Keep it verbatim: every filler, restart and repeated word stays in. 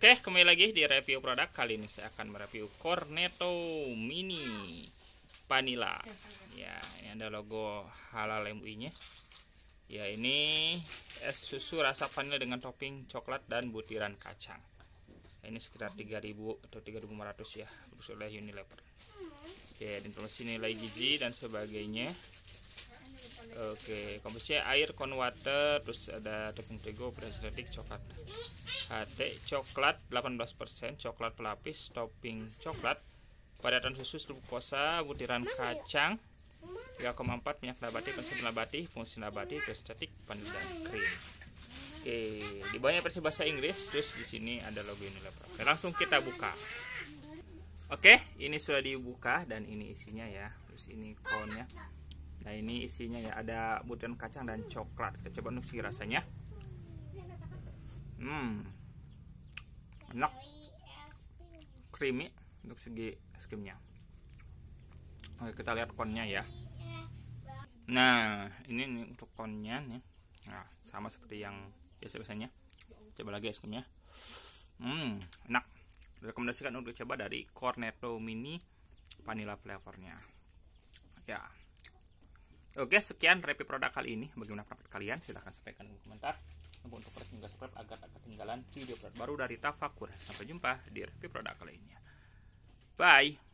Oke, kembali lagi di review produk. Kali ini saya akan mereview Cornetto Mini Vanilla. Ya, ini ada logo halal M U I-nya. Ya, ini es susu rasa vanila dengan topping coklat dan butiran kacang. Ini sekitar tiga ribu atau tiga ribu lima ratus ya, produksi oleh Unilever. Oke, informasi nilai gizi dan sebagainya. Oke, komposisinya air, corn water, terus ada tepung terigu, beras ledik, coklat H T, coklat delapan belas persen, coklat pelapis, topping coklat, padatan susu, glukosa, butiran kacang tiga koma empat, minyak nabati, konsumsi nabati, fungsi nabati, terus cantik, vanila dan krim. Oke, di bawahnya versi bahasa Inggris, terus di sini ada logo Unilever. Oke, langsung kita buka. Oke, ini sudah dibuka dan ini isinya ya. Terus ini konnya. Nah, ini isinya ya, ada butiran kacang dan coklat. Kita coba untuk segi rasanya. Hmm, enak, creamy untuk segi es krimnya. Oke, kita lihat konnya ya. Nah, ini nih untuk konnya nih. Nah, sama seperti yang biasa-biasanya. Coba lagi es krimnya. Hmm, enak. Rekomendasikan untuk coba dari Cornetto Mini Vanilla flavornya. Ya. Oke, sekian review produk kali ini. Bagaimana pendapat kalian? Silahkan sampaikan di komentar. Untuk hingga subscribe agar tak ketinggalan video produk baru dari Tafakur. Sampai jumpa di review produk lainnya. Bye.